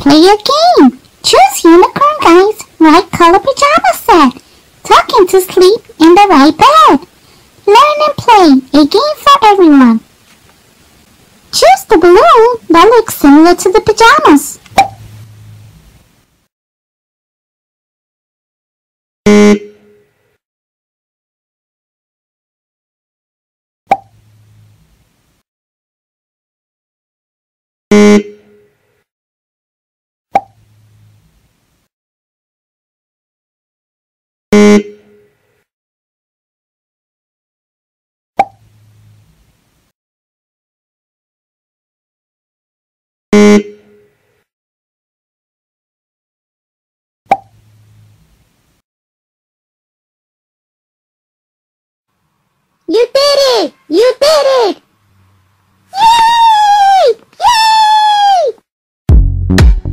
play a game. Choose Unicorn Guy's right color pajama set. Tuck into sleep in the right bed. Learn and play, a game for everyone. Choose the balloon that looks similar to the pajamas. You did it! You did it! Yay! Yay!